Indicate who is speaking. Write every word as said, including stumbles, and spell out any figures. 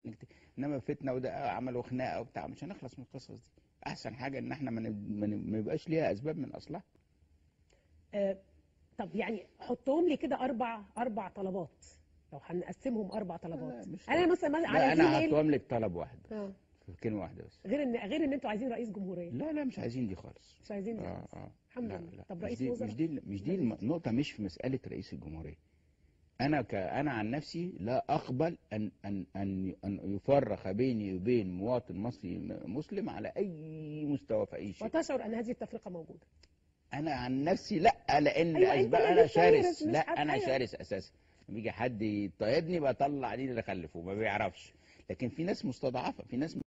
Speaker 1: انما فتنه وده عملوا خناقه وبتاع، مش هنخلص من القصص دي. احسن حاجه ان احنا ما يبقاش ليها اسباب من اصلها.
Speaker 2: آه طب يعني حطهم لي كده اربع اربع طلبات، لو هنقسمهم اربع طلبات.
Speaker 1: انا
Speaker 2: مثلا على
Speaker 1: لا انا
Speaker 2: الجيميل
Speaker 1: هحطهم لك طلب واحد
Speaker 2: اه
Speaker 1: كلمه واحده بس،
Speaker 2: غير ان غير ان انتوا عايزين رئيس جمهوريه.
Speaker 1: لا لا مش عايزين دي خالص،
Speaker 2: مش عايزين دي
Speaker 1: اه
Speaker 2: خالص.
Speaker 1: اه
Speaker 2: الحمد
Speaker 1: لا
Speaker 2: لله.
Speaker 1: لا
Speaker 2: طب
Speaker 1: مش
Speaker 2: رئيس
Speaker 1: دي
Speaker 2: وزراء؟
Speaker 1: مش دي مش دي النقطه، مش في مساله رئيس الجمهوريه. انا ك انا عن نفسي لا اقبل ان ان ان ان يفرق بيني وبين مواطن مصري مسلم على اي مستوى في اي شيء.
Speaker 2: وتشعر ان هذه التفرقه موجوده؟
Speaker 1: انا عن نفسي لا، لان
Speaker 2: أيوة
Speaker 1: اسباب
Speaker 2: أنت
Speaker 1: انا
Speaker 2: لسه هيرس
Speaker 1: شرس،
Speaker 2: مش
Speaker 1: لا
Speaker 2: حد.
Speaker 1: انا
Speaker 2: أيوة.
Speaker 1: شرس اساسا. لما يجي حد يطيدني بطلع دين اللي خلفه، ما بيعرفش. لكن في ناس مستضعفه، في ناس